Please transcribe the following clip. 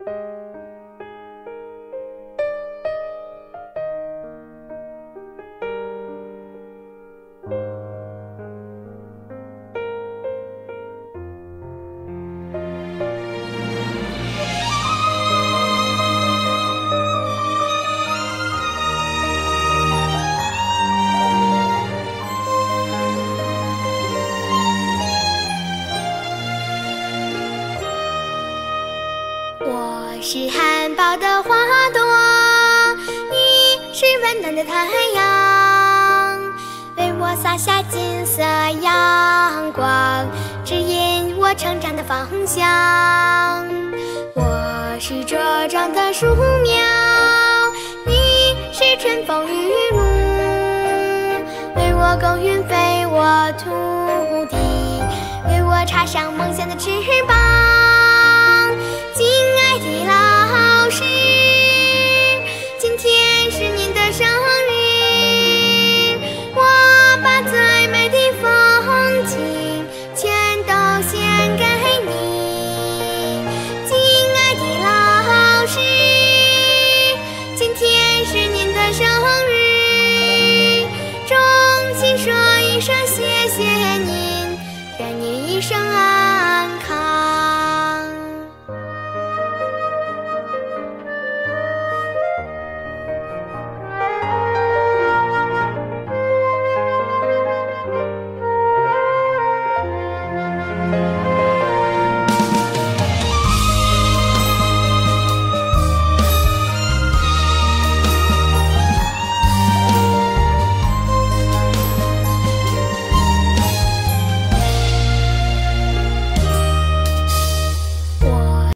我是含苞的花朵，你是温暖的太阳，为我洒下金色阳光，指引我成长的方向。我是茁壮的树苗，你是春风雨露，为我耕耘肥沃土地，为我插上梦想的翅膀。亲爱的老师，今天是您的生日，我把最美的风景全都献给你。亲爱的老师，今天是您的生日，衷心说一声谢谢您，愿您一生